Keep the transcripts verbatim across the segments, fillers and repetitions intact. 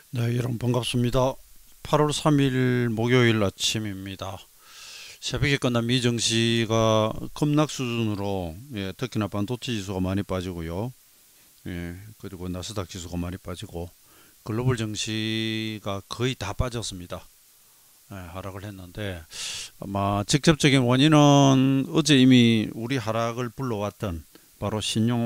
네, 여러분 반갑습니다. 팔월 삼일 목요일 아침입니다. 새벽에 끝난 미증시가 급락 수준으로, 예, 특히나 반도체 지수가 많이 빠지고요. 예, 그리고 나스닥 지수가 많이 빠지고 글로벌 증시가 거의 다 빠졌습니다. 예, 하락을 했는데 아마 직접적인 원인은 어제 이미 우리 하락을 불러왔던 바로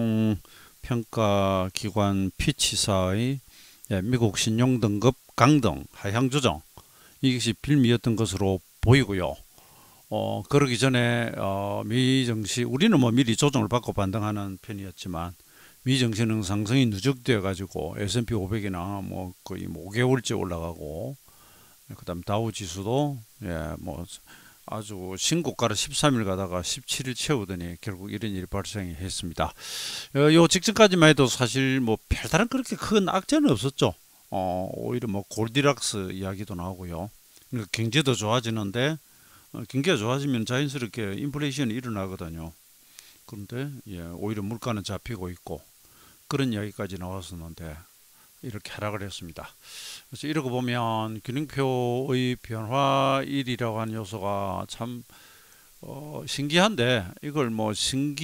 신용평가기관 피치사의, 예, 미국 신용등급 강등 하향 조정, 이것이 빌미였던 것으로 보이고요. 어, 그러기 전에 어, 미 증시, 우리는 뭐 미리 조정을 받고 반등하는 편이었지만 미 증시는 상승이 누적되어 가지고 에스 앤 피 오백이나 뭐 거의 뭐 오 개월째 올라가고, 그다음 다우 지수도, 예, 뭐 아주 신고가를 십삼 일 가다가 십칠 일 채우더니 결국 이런 일이 발생이 했습니다. 어, 요 직전까지만 해도 사실 뭐 별다른 그렇게 큰 악재는 없었죠. 어, 오히려 뭐 골디락스 이야기도 나오고요. 그러니까 경제도 좋아지는데, 어, 경기가 좋아지면 자연스럽게 인플레이션이 일어나거든요. 그런데, 예, 오히려 물가는 잡히고 있고 그런 이야기까지 나왔었는데 이렇게 하락을 했습니다. 그래서 이러고 보면 균형표의 변화일이라고 하는 요소가 참 어, 신기한데, 이걸 뭐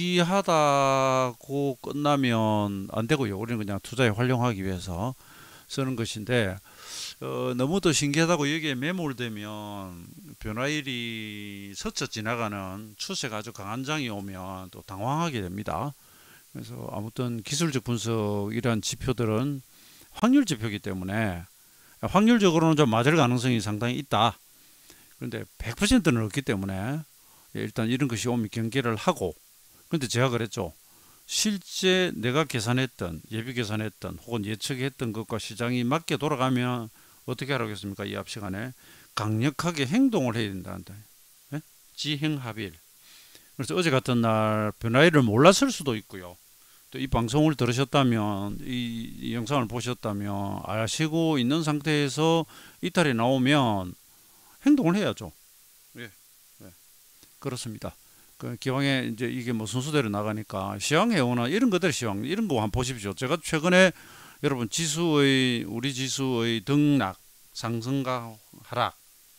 신기하다고 끝나면 안 되고요. 우리는 그냥 투자에 활용하기 위해서 쓰는 것인데, 어, 너무도 신기하다고 여기에 매몰되면 변화일이 스쳐 지나가는 추세가 아주 강한 장이 오면 또 당황하게 됩니다. 그래서 아무튼 기술적 분석 이런 지표들은 확률 지표이기 때문에 확률적으로는 좀 맞을 가능성이 상당히 있다. 그런데 백 퍼센트는 없기 때문에, 예, 일단 이런 것이 오면 경계를 하고, 그런데 제가 그랬죠. 실제 내가 계산했던, 예비 계산했던 혹은 예측했던 것과 시장이 맞게 돌아가면 어떻게 하라겠습니까? 이 앞 시간에 강력하게 행동을 해야 된다는데, 예? 지행합일. 그래서 어제 같은 날 변화일을 몰랐을 수도 있고요. 또 이 방송을 들으셨다면, 이, 이 영상을 보셨다면 아시고 있는 상태에서 이탈이 나오면 행동을 해야죠. 예, 예, 그렇습니다. 그 기왕에 이제 이게 뭐 순서대로 나가니까 시황 회원은 이런 것들, 시황 이런 거 한번 보십시오. 제가 최근에 여러분 지수의, 우리 지수의 등락, 상승과 하락,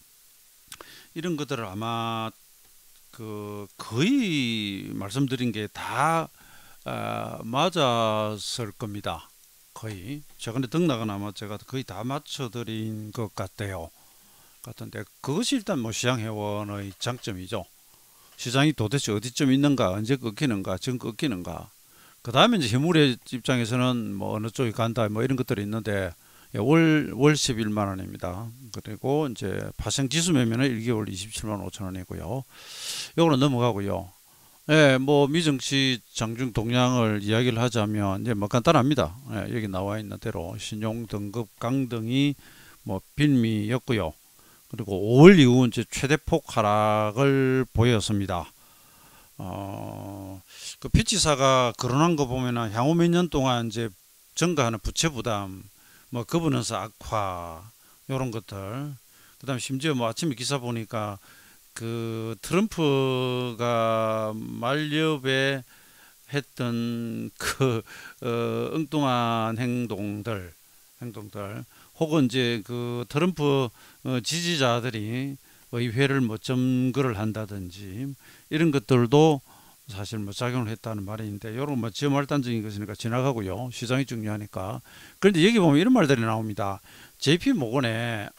이런 것들을 아마 그 거의 말씀드린 게다 아, 맞았을 겁니다. 거의 최근에 등락은 아마 제가 거의 다 맞춰드린 것 같아요. 같은데 그것이 일단 뭐 시장 회원의 장점이죠. 시장이 도대체 어디쯤 있는가, 언제 꺾이는가, 지금 꺾이는가. 그 다음에 이제 현물의 입장에서는 뭐 어느 쪽이 간다, 뭐 이런 것들이 있는데, 예, 월, 월 십일만 원입니다. 그리고 이제 파생 지수 매매는 일 개월 이십칠만 오천 원이고요. 요거는 넘어가고요. 예, 뭐 미증시 장중 동향을 이야기를 하자면 이제 뭐 간단합니다. 예, 여기 나와 있는 대로 신용 등급 강등이 뭐 빌미였고요. 그리고 오월 이후 이제 최대폭 하락을 보였습니다. 어, 그 피치사가 거론한 거 보면은 향후 몇 년 동안 이제 증가하는 부채 부담, 뭐 거버넌스 악화, 요런 것들. 그다음 심지어 뭐 아침에 기사 보니까 그 트럼프가 말렵에 했던 그 어, 엉뚱한 행동들, 행동들, 혹은 이제 그 트럼프 어, 지지자들이 의회를 뭐 점거를 한다든지 이런 것들도 사실 뭐 작용을 했다는 말이 있는데, 이런 뭐 지어말단적인 것이니까 지나가고요. 시장이 중요하니까. 그런데 여기 보면 이런 말들이 나옵니다. 제이피 모건의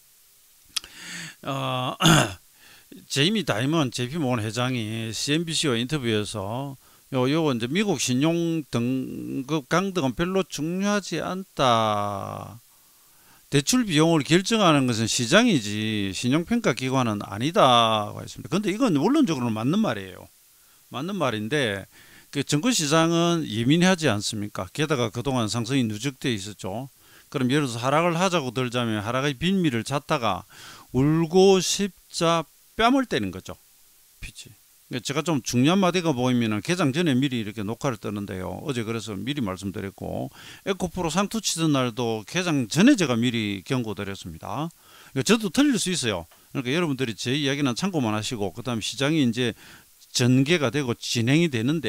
어, 제이미 다이먼 제이피 모건 회장이 씨엔비씨와 인터뷰에서 요, 요, 이제 미국 신용 등급 강등은 별로 중요하지 않다. 대출 비용을 결정하는 것은 시장이지 신용평가 기관은 아니다고 했습니다. 그런데 이건 원론적으로는 맞는 말이에요. 맞는 말인데, 그 증권시장은 예민하지 않습니까? 게다가 그동안 상승이 누적되어 있었죠. 그럼 예를 들어서 하락을 하자고 들자면 하락의 빌미를 찾다가 울고 십자 뺨을 때는 거죠. 피치. 그러니까 제가 좀 중요한 마디가 보이면은 개장 전에 미리 이렇게 녹화를 뜨는데요. 어제 그래서 미리 말씀드렸고, 에코프로 상투 치던 날도 개장 전에 제가 미리 경고드렸습니다. 그러니까 저도 틀릴 수 있어요. 그러니까 여러분들이 제 이야기는 참고만 하시고, 그 다음에 시장이 이제 전개가 되고 진행이 되는데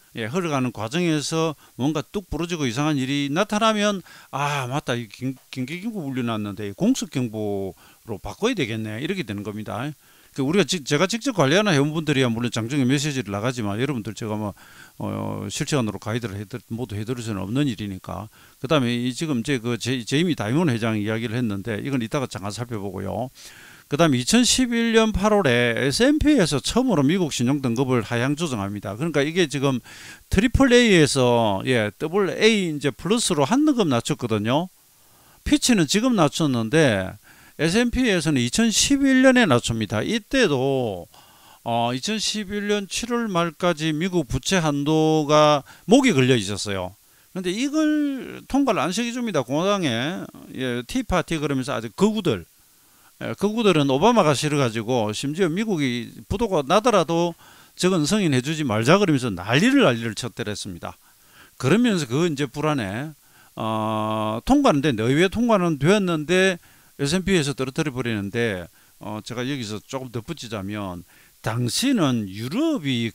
예, 흘러가는 과정에서 뭔가 뚝 부러지고 이상한 일이 나타나면 아 맞다 이 긴- 긴急경보 울려놨는데 공습경보로 바꿔야 되겠네 이렇게 되는 겁니다. 그 우리가 지, 제가 직접 관리하는 회원분들이야 물론 장중에 메시지를 나가지만 여러분들 제가 뭐 어, 실시간으로 가이드를 해드, 모두 해드릴 수는 없는 일이니까. 그 다음에 이 지금 제 그 제이미 다이몬 회장 이야기를 했는데 이건 이따가 잠깐 살펴보고요. 그 다음에 이천십일 년 팔월에 에스 앤 피에서 처음으로 미국 신용 등급을 하향 조정합니다. 그러니까 이게 지금 트리플 에이에서 예, 더블 A 이제 플러스로 한 등급 낮췄거든요. 피치는 지금 낮췄는데 에스 앤 피에서는 이천십일 년에 낮춥니다. 이때도 어, 이천십일 년 칠월 말까지 미국 부채 한도가 목이 걸려 있었어요. 그런데 이걸 통과를 안 시켜줍니다. 공화당에 예, 티파티 그러면서 아주 거구들 예, 그구들은 오바마가 싫어가지고 심지어 미국이 부도가 나더라도 저건 승인해주지 말자 그러면서 난리를 난리를 쳤더랬습니다. 그러면서 그 이제 불안해 어, 통과는 됐는데 의회 통과는 되었는데 에스 앤 피에서 떨어뜨려 버리는데 어, 제가 여기서 조금 덧붙이자면 당시는 유럽이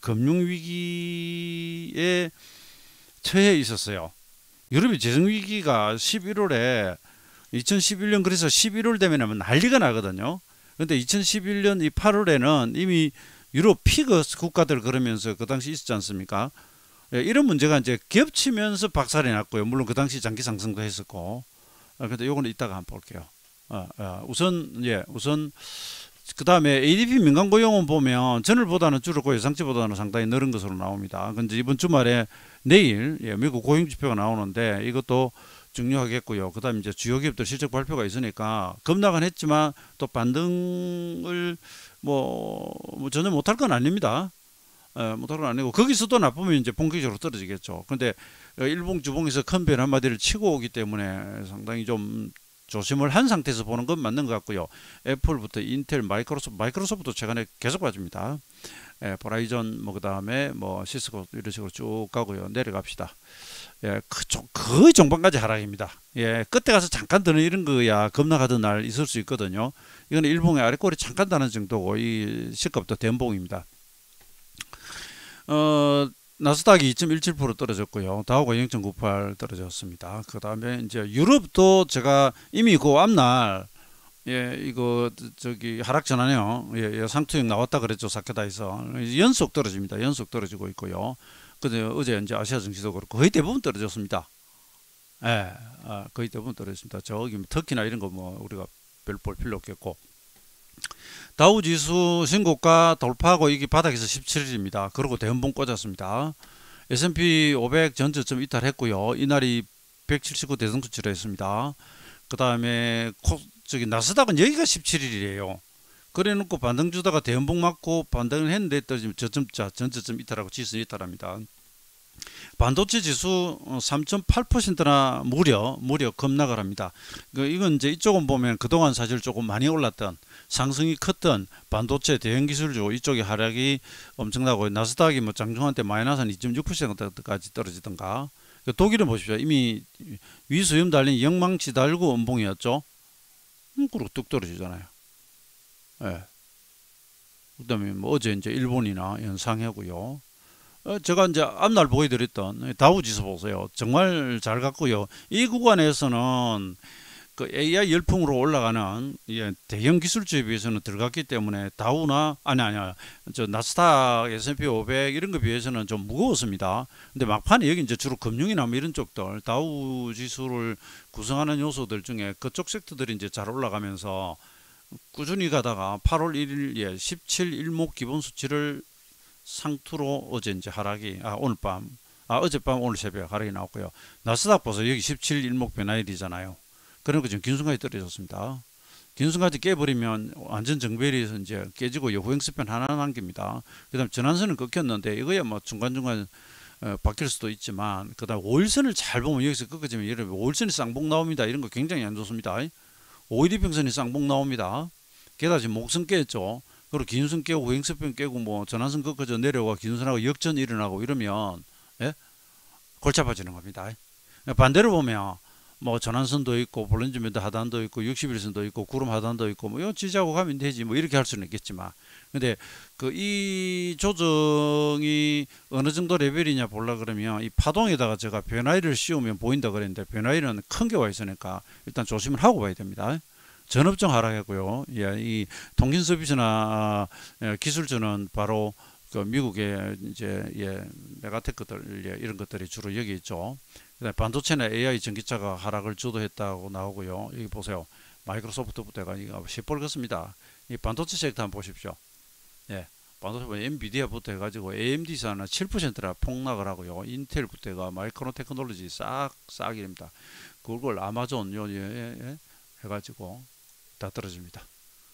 금융위기에 처해 있었어요. 유럽이 재정위기가 십일월에 이천십일 년 그래서 십일월 되면 난리가 나거든요. 근데 이천십일 년 이 팔월에는 이미 유럽 피그 국가들 그러면서 그 당시 있었지 않습니까? 예, 이런 문제가 이제 겹치면서 박살이 났고요. 물론 그 당시 장기 상승도 했었고. 아, 근데 요거는 이따가 한번 볼게요. 아, 아, 우선 예, 우선 그 다음에 에이 디 피 민간 고용은 보면 전월보다는 줄었고 예상치보다는 상당히 늘은 것으로 나옵니다. 근데 이번 주말에 내일 예, 미국 고용 지표가 나오는데 이것도 중요하겠고요. 그 다음에 이제 주요 기업들 실적 발표가 있으니까 급락은 했지만 또 반등을 뭐, 뭐 전혀 못할 건 아닙니다. 에, 못할 건 아니고 거기서 또 나쁘면 이제 본격적으로 떨어지겠죠. 근데 일봉 주봉에서 큰 변 한마디를 치고 오기 때문에 상당히 좀 조심을 한 상태에서 보는 건 맞는 것 같고요. 애플부터 인텔, 마이크로소프트, 마이크로소프트도 최근에 계속 빠집니다. 예, 버라이전, 뭐, 그 다음에 뭐, 시스코, 이런 식으로 쭉 가고요. 내려갑시다. 예, 그, 거의 종반까지 하락입니다. 예, 끝에 가서 잠깐 드는 이런 거야 급락하던 날 있을 수 있거든요. 이건 일봉의 아래꼬리 잠깐 다는 정도고, 이 시급도 덴봉입니다. 어, 나스닥이 이 점 일칠 퍼센트 떨어졌고요. 다우가 영 점 구팔 떨어졌습니다. 그 다음에 이제 유럽도 제가 이미 그 앞날 예, 이거 저기 하락 전환형 예, 예, 상투형 나왔다 그랬죠. 사케다에서 연속 떨어집니다. 연속 떨어지고 있고요. 근데 어제 이제 아시아 증시도 그렇고 거의 대부분 떨어졌습니다. 예, 아, 거의 대부분 떨어졌습니다. 저기 터키나 이런 거 뭐 우리가 별 볼 필요 없겠고. 다우 지수 신고가 돌파하고 이게 바닥에서 십칠 일입니다. 그리고 대음봉 꽂았습니다. 에스 앤 피 오백 전저점 이탈했고요. 이날이 백칠십구 대성수치를 했습니다. 그 다음에 저기 나스닥은 여기가 십칠 일이에요. 그래 놓고 반등 주다가 대음봉 맞고 반등을 했는데 떨어지면 저점자 전저점 이탈하고 지수 이탈합니다. 반도체 지수 삼 점 팔 퍼센트나 무려 무려 급락을 합니다. 이건 이제 이쪽은 보면 그동안 사실 조금 많이 올랐던 상승이 컸던 반도체 대형 기술주 이쪽의 하락이 엄청나고 나스닥이 뭐 장중한 때 마이너스 이 점 육 퍼센트까지 떨어지던가. 독일은 보십시오. 이미 위수염 달린 영망치 달고 음봉이었죠. 음, 그리고 뚝 떨어지잖아요. 예. 그다음에 뭐 어제 이제 일본이나 연상하고요. 어, 제가 이제 앞날 보여드렸던 다우 지수 보세요. 정말 잘 갔고요. 이 구간에서는 그 에이 아이 열풍으로 올라가는 예, 대형 기술주에 비해서는 들어갔기 때문에 다우나 아니 아니야 저 나스닥 에스 앤 피 오백 이런 거 비해서는 좀 무거웠습니다. 근데 막판에 여기 이제 주로 금융이나 뭐 이런 쪽들 다우 지수를 구성하는 요소들 중에 그쪽 섹터들이 이제 잘 올라가면서 꾸준히 가다가 팔월 일일 예, 십칠 일목 기본 수치를 상투로 어제 이제 하락이 아 오늘 밤 아 어젯밤 오늘 새벽 하락이 나왔고요. 나스닥 보세요. 여기 십칠 일목 변화일이잖아요. 그러니까 지금 긴순간이 떨어졌습니다. 긴순간이 깨버리면 완전 정배리에서 이제 깨지고 후행스팬 하나 남깁니다. 그 다음 전환선은 끊겼는데 이거야 뭐 중간중간 어, 바뀔 수도 있지만 그 다음 오일선을 잘 보면 여기서 끊겨지면 여러분 오일선이 쌍봉 나옵니다. 이런 거 굉장히 안 좋습니다. 오일이 평선이 쌍봉 나옵니다. 게다가 지금 목선 깨졌죠. 그리고 긴순 깨고 후행스팬 깨고 뭐 전환선 끊겨져 내려와 긴순하고 역전 일어나고 이러면 예? 골치 아파지는 겁니다. 반대로 보면 뭐 전환선도 있고 볼렌즈밴드 하단도 있고 육십 일선도 있고 구름 하단도 있고 뭐 이거 지지하고 가면 되지 뭐 이렇게 할 수는 있겠지만 근데 그 이 조정이 어느 정도 레벨이냐 보려 그러면 이 파동에다가 제가 변화일을 씌우면 보인다 그랬는데 변화일은 큰 게 와 있으니까 일단 조심을 하고 봐야 됩니다. 전업종 하락했고요. 예, 이 통신 서비스나 예, 기술주는 바로 그 미국의 이제 예, 메가테크들 예, 이런 것들이 주로 여기 있죠. 그다음에 반도체나 에이아이 전기차가 하락을 주도했다고 나오고요. 여기 보세요. 마이크로소프트부터가 이거 시뻘 걷습니다. 이 반도체 섹터 한번 보십시오. 예, 반도체 엔비디아부터 해가지고 에이엠디사는 칠 퍼센트나 폭락을 하고요. 인텔부터가 마이크론 테크놀로지 싹 싹입니다. 그걸 아마존 요 예, 예, 해가지고 다 떨어집니다.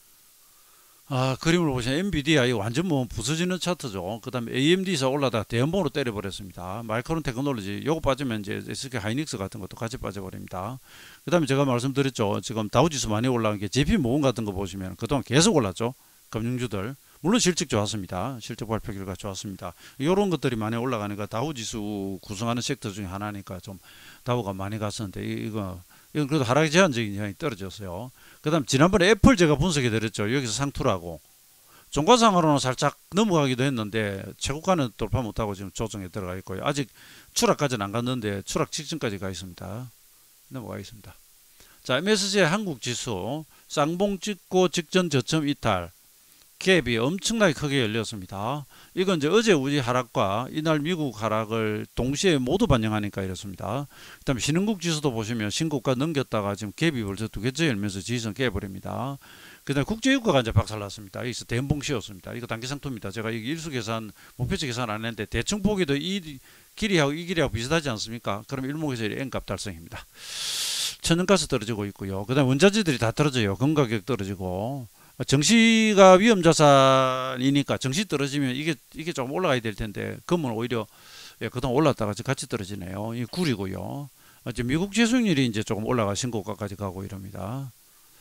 아, 그림을 보시면 엔비디아 이 완전 뭐 부서지는 차트죠. 그 다음에 에이엠디에서 올라다가 대연봉으로 때려버렸습니다. 마이크론 테크놀로지 요거 빠지면 이제 에스케이 하이닉스 같은 것도 같이 빠져버립니다. 그 다음에 제가 말씀드렸죠. 지금 다우지수 많이 올라간 게 제이피 모건 같은 거 보시면 그동안 계속 올랐죠. 금융주들. 물론 실적 좋았습니다. 실적 발표 결과 좋았습니다. 이런 것들이 많이 올라가니까 다우지수 구성하는 섹터 중에 하나니까 좀 다우가 많이 갔었는데 이거 이건 그래도 하락이 제한적인 영향이 떨어졌어요. 그 다음 지난번에 애플 제가 분석해 드렸죠. 여기서 상투라고 종가상으로는 살짝 넘어가기도 했는데 최고가는 돌파 못하고 지금 조정에 들어가 있고요. 아직 추락까지는 안 갔는데 추락 직전까지 가 있습니다. 넘어가 있습니다. 자, 엠에스지아이 한국 지수 쌍봉 찍고 직전 저점 이탈 갭이 엄청나게 크게 열렸습니다. 이건 이제 어제 우리 하락과 이날 미국 하락을 동시에 모두 반영하니까 이렇습니다. 그 다음에 신흥국 지수도 보시면 신고가 넘겼다가 지금 갭이 벌써 두 개째 열면서 지지선 깨버립니다. 그 다음에 국제유가가 이제 박살났습니다. 여기서 대음봉 씌웠습니다. 이거 단기상투입니다. 제가 이게 일수 계산, 목표치 계산 안 했는데 대충 보기도 이 길이하고 이 길이하고 비슷하지 않습니까? 그럼 일목에서 N값 달성입니다. 천연가스 떨어지고 있고요. 그 다음에 원자재들이 다 떨어져요. 금 가격 떨어지고. 정시가 위험자산이니까 정시 떨어지면 이게 이게 좀 올라가야 될 텐데 금은 오히려 예, 그동안 올랐다가 같이 떨어지네요. 이 구리고요. 이제 미국 지수율이 이제 조금 올라가 신고가까지 가고 이럽니다.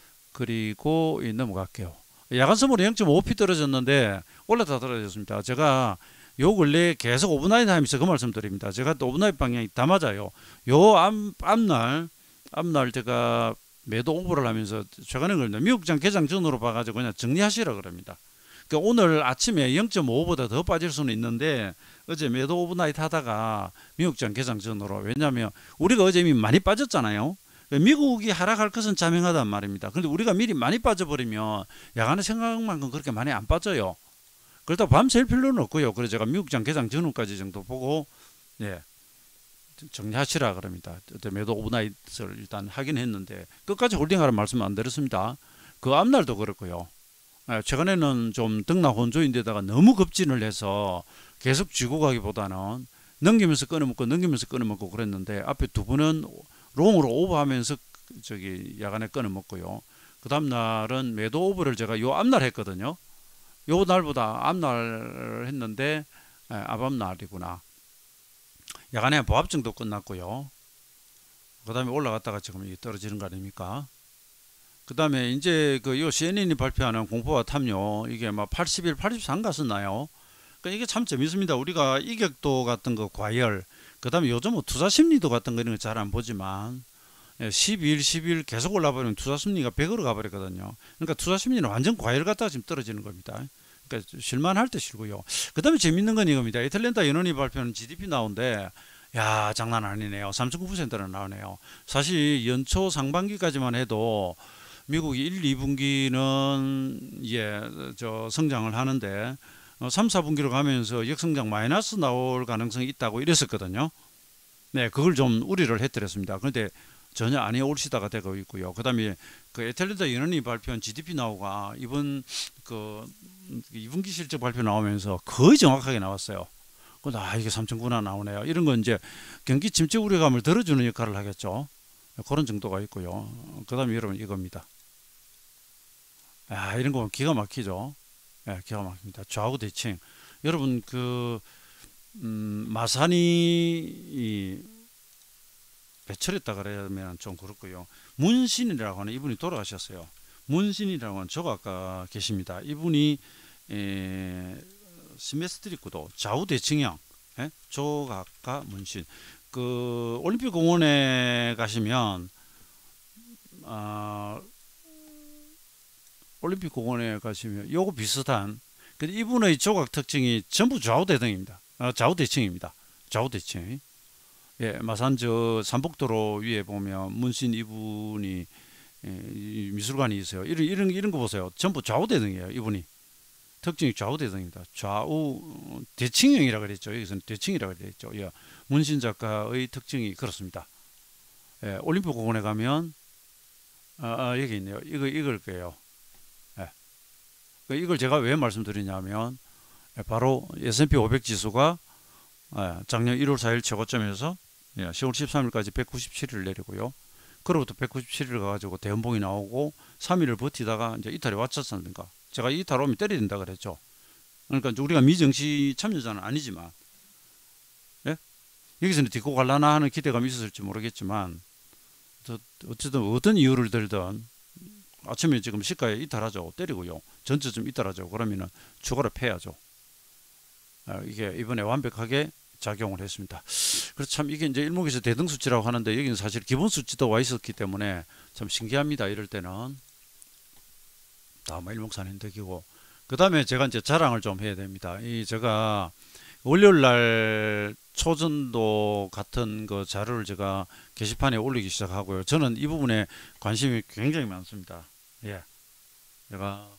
그리고 이 넘어갈게요. 야간 선물은 영 점 오 피 떨어졌는데 올랐다 떨어졌습니다. 제가 요 근래 계속 오브나잇 하면서 그 말씀 드립니다. 제가 또 오브나잇 방향이 다 맞아요. 요 앞, 앞날 앞날 제가 매도 오버를 하면서 최근에 그런데 미국장 개장 전으로 봐가지고 그냥 정리하시라 그럽니다. 그러니까 오늘 아침에 영 점 오보다 더 빠질 수는 있는데 어제 매도 오버나잇 하다가 미국장 개장 전으로 왜냐하면 우리가 어제 이미 많이 빠졌잖아요. 미국이 하락할 것은 자명하단 말입니다. 그런데 우리가 미리 많이 빠져버리면 야간에 생각만큼 그렇게 많이 안 빠져요. 그렇다고 밤샐 필요는 없고요. 그래서 제가 미국장 개장 전후까지 정도 보고 예. 정리하시라 그럽니다. 매도 오브나잇을 일단 하긴 했는데 끝까지 홀딩하라는 말씀 안 드렸습니다. 그 앞날도 그렇고요. 최근에는 좀 등락혼조인데다가 너무 급진을 해서 계속 쥐고 가기보다는 넘기면서 끊어먹고 넘기면서 끊어먹고 그랬는데 앞에 두 번은 롱으로 오버하면서 저기 야간에 끊어먹고요. 그 다음 날은 매도 오버를 제가 요 앞날 했거든요. 요 날보다 앞날 했는데 앞앞날이구나. 야간에 보합증도 끝났고요. 그 다음에 올라갔다가 지금 이게 떨어지는 거 아닙니까? 그 다음에 이제 그 요 씨엔엔이 발표하는 공포와 탐요 이게 막 팔십일, 팔십삼 갔었나요? 그러니까 이게 참 재밌습니다. 우리가 이격도 같은 거 과열, 그 다음에 요즘 뭐 투자 심리도 같은 거 이런 거 잘 안 보지만 십일, 십일 계속 올라버리면 투자 심리가 백으로 가버렸거든요. 그러니까 투자 심리는 완전 과열 갔다가 지금 떨어지는 겁니다. 그러니까 실만할 때 싫고요. 그 다음에 재밌는 건 이겁니다. 애틀랜타 연원이 발표하는 지디피 나오는데 야 장난 아니네요. 삼 점 구 퍼센트나 나오네요. 사실 연초 상반기까지만 해도 미국이 일, 이 분기는 예, 저 성장을 하는데 삼, 사 분기로 가면서 역성장 마이너스 나올 가능성이 있다고 이랬었거든요. 네, 그걸 좀 우려를 해드렸습니다. 그런데 전혀 아니 올시다가 되고 있고요. 그 다음에 그 애틀랜타 연원이 발표한 지디피 나오가 이번 그 이 분기 실적 발표 나오면서 거의 정확하게 나왔어요. 근데 아 이게 삼 점 구나 나오네요. 이런 건 이제 경기 침체 우려감을 덜어주는 역할을 하겠죠. 그런 정도가 있고요. 그 다음에 여러분 이겁니다. 아 이런 거 보면 기가 막히죠. 예, 기가 막힙니다. 좌우 대칭. 여러분 그 음, 마산이 배철했다 그러면 좀 그렇고요. 문신이라고 하는 이분이 돌아가셨어요. 문신이라고 하는 저가 아까 계십니다. 이분이 에, 시메트릭 구도 좌우 대칭형 예? 조각가 문신 그 올림픽 공원에 가시면 아, 올림픽 공원에 가시면 요거 비슷한, 근데 이분의 조각 특징이 전부 좌우 대등입니다. 아, 좌우 대칭입니다. 좌우 대칭. 예, 마산 저 삼복도로 위에 보면 문신 이분이 예, 미술관이 있어요. 이런 이런 이런 거 보세요. 전부 좌우 대등이에요. 이분이 특징이 좌우 대등입니다. 좌우 대칭형이라 그랬죠. 여기서는 대칭이라 그랬죠. 예, 문신 작가의 특징이 그렇습니다. 예, 올림픽 공원에 가면 아, 아, 여기 있네요. 이거 이걸 거예요. 예, 그 이걸 제가 왜 말씀드리냐면 예, 바로 에스 앤 피 오백 지수가 예, 작년 일월 사일 최고점에서 예, 시월 십삼일까지 백구십칠 일 내리고요. 그로부터 백구십칠 일 가가지고 대음봉이 나오고 삼 일을 버티다가 이제 이탈이 왔었습니까? 제가 이탈 오면 때려야 된다 그랬죠. 그러니까 우리가 미정시 참여자는 아니지만 예? 여기서는 딛고 갈라나 하는 기대감이 있었을지 모르겠지만 어쨌든 어떤 이유를 들든 아침에 지금 시가에 이탈하죠. 때리고요. 전체좀 이탈하죠. 그러면은 추가로 패야죠. 아, 이게 이번에 완벽하게 작용을 했습니다. 그래서 참 이게 이제 일목에서 대등수치라고 하는데 여기는 사실 기본수치도 와 있었기 때문에 참 신기합니다. 이럴 때는 다음 일목산인덕이고 그 다음에 제가 이제 자랑을 좀 해야 됩니다. 이 제가 월요일 날 초전도 같은 그 자료를 제가 게시판에 올리기 시작하고요. 저는 이 부분에 관심이 굉장히 많습니다. 예, 제가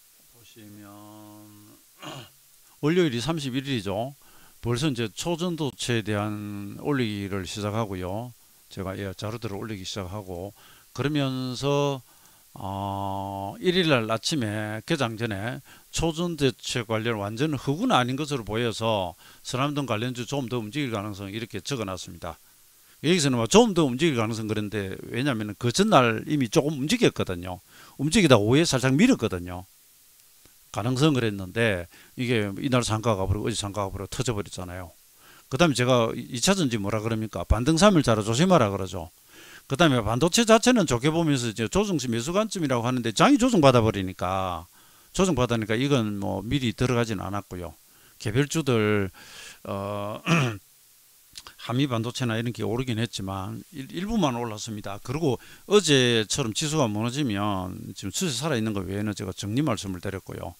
보시면 월요일이 삼십일 일이죠. 벌써 이제 초전도체에 대한 올리기를 시작하고요. 제가 예, 자료들을 올리기 시작하고 그러면서 어, 일 일 날 아침에 개장 전에 초전도체 관련 완전 흑은 아닌 것으로 보여서 선암동 관련주 조금 더 움직일 가능성 이렇게 적어놨습니다. 여기서는 뭐 조금 더 움직일 가능성 그런데 왜냐하면 그 전날 이미 조금 움직였거든요. 움직이다 오후에 살짝 밀었거든요. 가능성을 했는데 이게 이날 상가가 버리고 어제 상가가 버리고 터져버렸잖아요. 그 다음에 제가 이 차 전지 뭐라 그럽니까? 반등삼일자로 조심하라 그러죠. 그 다음에 반도체 자체는 좋게 보면서 이제 조정시 매수관점이라고 하는데 장이 조정받아 버리니까 조정받으니까 이건 뭐 미리 들어가지는 않았고요. 개별주들 어 한미 반도체나 이런 게 오르긴 했지만 일부만 올랐습니다. 그리고 어제처럼 지수가 무너지면 지금 추세 살아있는 것 외에는 제가 정리 말씀을 드렸고요.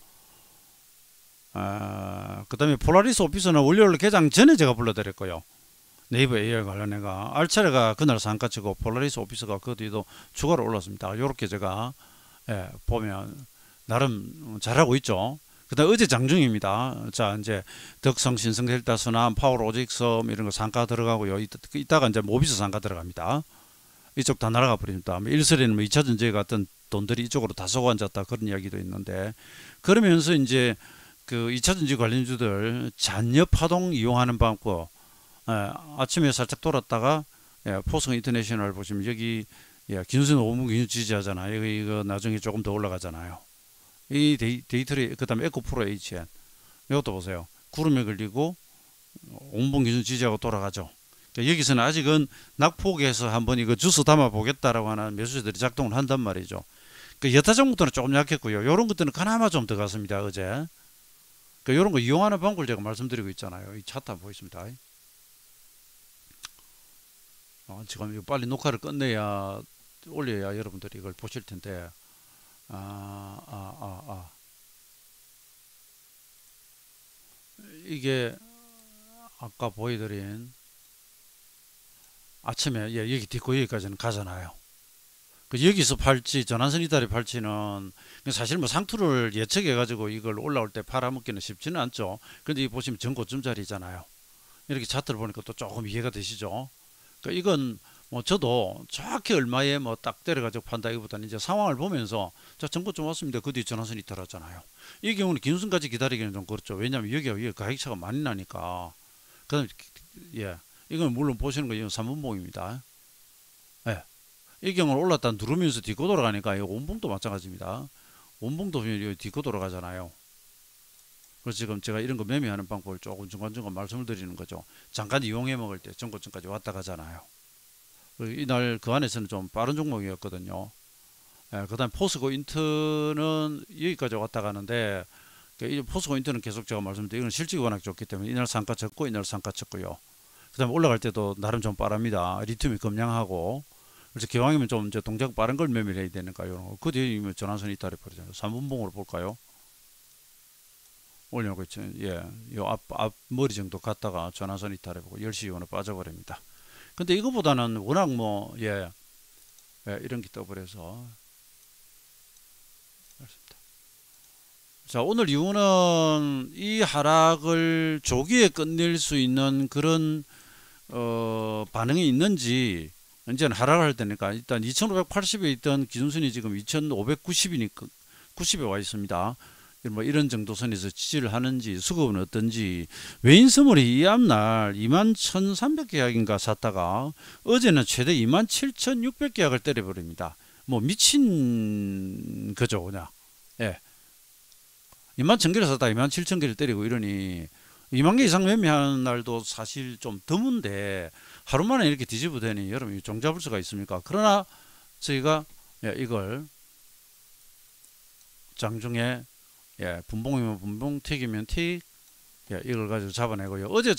아, 그 다음에 폴라리스 오피스는 월요일 개장 전에 제가 불러드렸고요. 네이버 에이아이 관련해가 알차레가 그날 상가치고 폴라리스 오피스가 그 뒤도 추가로 올랐습니다. 이렇게 제가 예, 보면 나름 잘하고 있죠. 그 다음 어제 장중입니다. 자 이제 덕성 신성델타 순환 파월 오직섬 이런 거 상가 들어가고요. 이따가 이제 모비스 상가 들어갑니다. 이쪽 다 날아가 버립니다. 일설에는 뭐 이 차 전지에 갔던 돈들이 이쪽으로 다 쏘고 앉았다 그런 이야기도 있는데 그러면서 이제 그 이 차 전지 관련주들 잔여 파동 이용하는 방법 예, 아침에 살짝 돌았다가 예, 포성 인터내셔널 보시면 여기 예, 긴순 오 분 기준 지지하잖아요. 여기 이거 나중에 조금 더 올라가잖아요. 이 데이, 데이터리 그 다음에 에코프로 에이치엔 이것도 보세요. 구름에 걸리고 오 분 기준 지지하고 돌아가죠. 그러니까 여기서는 아직은 낙폭에서 한번 이거 주스 담아 보겠다라고 하는 매수세들이 작동을 한단 말이죠. 그러니까 여타 종목들은 조금 약했고요. 이런 것들은 그나마 좀 더 갔습니다. 어제. 그러니까 이런 거 이용하는 방법을 제가 말씀드리고 있잖아요. 이 차트 한번 보겠습니다. 어, 지금 이거 빨리 녹화를 끝내야 올려야 여러분들이 이걸 보실 텐데 아, 아, 아, 아. 이게 아까 보여드린 아침에 예, 여기 딛고 여기까지는 가잖아요. 그 여기서 팔지 전환선 이탈이 팔지는 사실 뭐 상투를 예측해 가지고 이걸 올라올 때 팔아먹기는 쉽지는 않죠. 근데 이 보시면 전고점 자리잖아요. 이렇게 차트를 보니까 또 조금 이해가 되시죠? 그러니까 이건 뭐 저도 정확히 얼마에 뭐 딱 때려가지고 판다기보다는 이제 상황을 보면서 자 전고점 왔습니다. 그 뒤에 전환선이 이탈하잖아요. 이 경우는 긴순까지 기다리기는 좀 그렇죠. 왜냐하면 여기가 위에 가격차가 많이 나니까. 그다음에 예, 이건 물론 보시는 거 이건 삼분봉입니다. 예, 이 경우는 올랐다 누르면서 딛고 돌아가니까 이거 온봉도 마찬가지입니다. 온봉도 보면 딛고 돌아가잖아요. 그래서 지금 제가 이런 거 매매하는 방법을 조금 중간중간 말씀을 드리는 거죠. 잠깐 이용해 먹을 때 전고점까지 왔다 가잖아요. 이날 그 안에서는 좀 빠른 종목이었거든요. 예, 그 다음 포스코 인트는 여기까지 왔다 가는데 포스코 인트는 계속 제가 말씀드린 이건 실적이 워낙 좋기 때문에 이날 상가 쳤고 이날 상가 쳤고요. 그 다음에 올라갈 때도 나름 좀 빠릅니다. 리튬이 급량하고 그래서 기왕이면 좀 이제 동작 빠른 걸 매매를 해야 되니까요. 그 뒤에 전환선이 이탈해 버리잖아요. 삼 분봉으로 볼까요? 올려놓고 있죠. 예, 요 앞, 앞 머리 정도 갔다가 전환선 이탈해 보고 열 시 이후로 빠져버립니다. 근데 이거보다는 워낙 뭐, 예, 예 이런 게 떠버려서. 자, 오늘 이유는 이 하락을 조기에 끝낼 수 있는 그런 어, 반응이 있는지, 이제는 하락을 할 때니까 일단 이천오백팔십에 있던 기준선이 지금 이천오백구십이니까 구십에 와 있습니다. 뭐 이런 정도 선에서 지지를 하는지, 수급은 어떤지. 외인스몰이 이 앞날 이만 천삼백 계약인가 샀다가 어제는 최대 이만 칠천육백 계약을 때려버립니다. 뭐 미친 거죠 그냥. 예. 이만 천 개를 샀다 이만 칠천 개를 때리고 이러니 이만 개 이상 매매하는 날도 사실 좀 드문데 하루 만에 이렇게 뒤집어대니 여러분 종 잡을 수가 있습니까? 그러나 저희가 예, 이걸 장중에 예, 분봉이면 분봉, 틱이면 틱, 예, 이걸 가지고 잡아내고요. 어제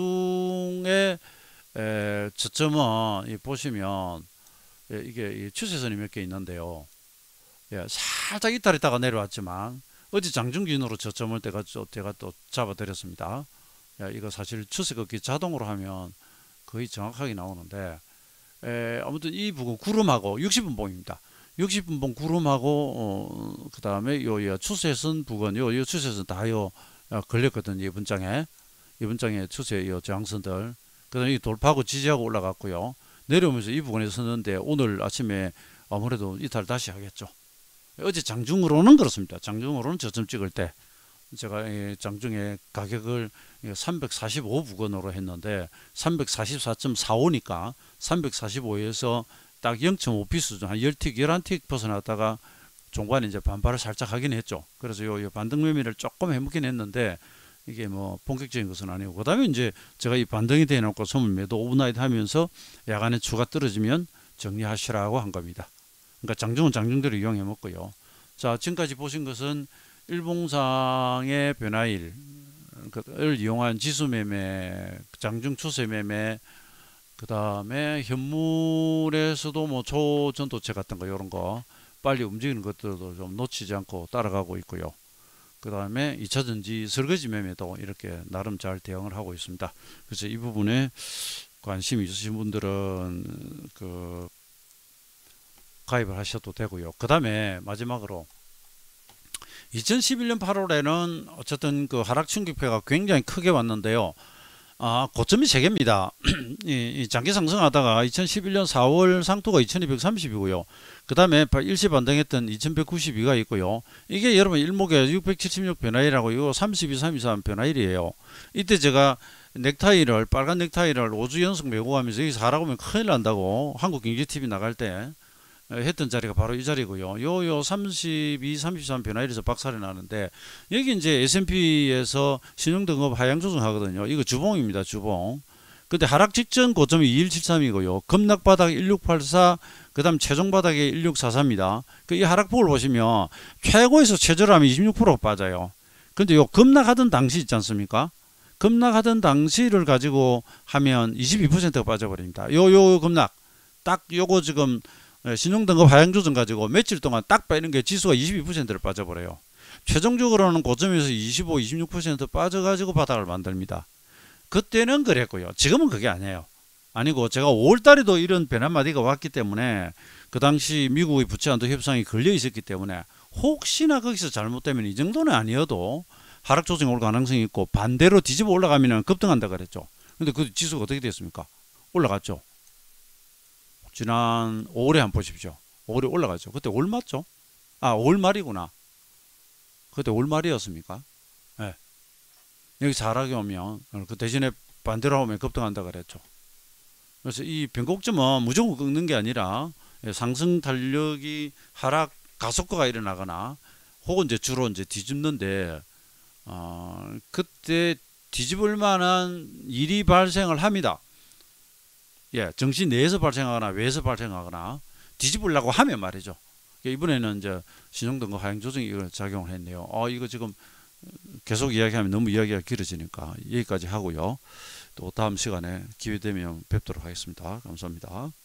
장중에 에, 저점은 보시면 예, 이게 추세선이 몇 개 있는데요. 예, 살짝 이탈했다가 내려왔지만 어제 장중 기준으로 저점을 제가, 제가 또 잡아드렸습니다. 예, 이거 사실 추세 걷기 자동으로 하면 거의 정확하게 나오는데 에, 아무튼 이 부분 구름하고 육십 분봉입니다. 육십 분봉 구름하고 어, 그 다음에 요, 요 추세선 부근 요, 요 추세선 다요 어, 걸렸거든요. 이번 장에 이번 장에 추세 요 저항선들 그 다음에 돌파하고 지지하고 올라갔고요. 내려오면서 이 부분에 서는데 오늘 아침에 아무래도 이탈 다시 하겠죠. 어제 장중으로는 그렇습니다. 장중으로는 저점 찍을 때 제가 장중에 가격을 삼백사십오 부근으로 했는데 삼백사십사 점 사오니까 삼백사십오에서 딱 영 점 오 피 수준 한 십 틱, 열한 틱 벗어났다가 종반에 이제 반발을 살짝 하긴 했죠. 그래서 요, 요 반등 매매를 조금 해먹긴 했는데 이게 뭐 본격적인 것은 아니고 그 다음에 이제 제가 이 반등이 돼놓고 선물 매도 오버나이트 하면서 야간에 추가 떨어지면 정리하시라고 한 겁니다. 그러니까 장중은 장중대로 이용해 먹고요. 자, 지금까지 보신 것은 일봉상의 변화일을 이용한 지수 매매, 장중 추세 매매, 그 다음에 현물에서도 뭐 초전도체 같은 거 이런 거 빨리 움직이는 것들도 좀 놓치지 않고 따라가고 있고요. 그 다음에 이차전지 설거지 매매도 이렇게 나름 잘 대응을 하고 있습니다. 그래서 이 부분에 관심 있으신 분들은 그 가입을 하셔도 되고요. 그 다음에 마지막으로 이천십일 년 팔월에는 어쨌든 그 하락 충격표가 굉장히 크게 왔는데요. 아, 고점이 세 개입니다. 이, 이 장기 상승하다가 이천십일 년 사월 상토가 이천이백삼십이고요. 그 다음에 일시 반등했던 이천백구십이가 있고요. 이게 여러분 일목에 육백칠십육 변화일이라고 이거 삼십이, 삼십삼 변화일이에요. 이때 제가 넥타이를 빨간 넥타이를 오 주 연속 메고 가면서 여기서 하라고 하면 큰일 난다고 한국경제티비 나갈 때 했던 자리가 바로 이 자리고요. 요요 삼십이, 삼십삼 변화일에서 박살이 나는데 여기 이제 에스 앤 피에서 신용등급 하향 조정하거든요. 이거 주봉입니다. 주봉. 근데 하락 직전 고점이 이천백칠십삼이고요. 급락바닥 일육팔사, 그 다음 최종바닥이 일육사사입니다. 그 이 하락폭을 보시면 최고에서 최저라면 이십육 퍼센트 빠져요. 근데 요 급락하던 당시 있지 않습니까? 급락하던 당시를 가지고 하면 이십이 퍼센트가 빠져버립니다. 요, 요 급락. 딱 요거 지금 신용등급 하향 조정 가지고 며칠 동안 딱 빼는 게 지수가 이십이 퍼센트를 빠져버려요. 최종적으로는 고점에서 이십오, 이십육 퍼센트 빠져가지고 바닥을 만듭니다. 그때는 그랬고요. 지금은 그게 아니에요. 아니고 제가 오월달에도 이런 변화마디가 왔기 때문에 그 당시 미국의 부채 한도 협상이 걸려 있었기 때문에 혹시나 거기서 잘못되면 이 정도는 아니어도 하락 조정이 올 가능성이 있고 반대로 뒤집어 올라가면 급등한다 그랬죠. 근데 그 지수가 어떻게 됐습니까? 올라갔죠. 지난 오월에 한번 보십시오. 오월에 올라갔죠. 그때 올 맞죠? 아, 올 말이구나. 그때 올 말이었습니까? 네. 여기 잘하게 오면 그 대신에 반대로 오면 급등한다 그랬죠. 그래서 이 변곡점은 무조건 꺾는 게 아니라 상승 탄력이 하락 가속화가 일어나거나 혹은 이제 주로 이제 뒤집는데 어, 그때 뒤집을 만한 일이 발생을 합니다. 예, 정시 내에서 발생하거나 외에서 발생하거나 뒤집으려고 하면 말이죠. 이번에는 이제 신용등급 하향 조정이 이걸 작용을 했네요. 어, 이거 지금 계속 이야기하면 너무 이야기가 길어지니까 여기까지 하고요. 또 다음 시간에 기회 되면 뵙도록 하겠습니다. 감사합니다.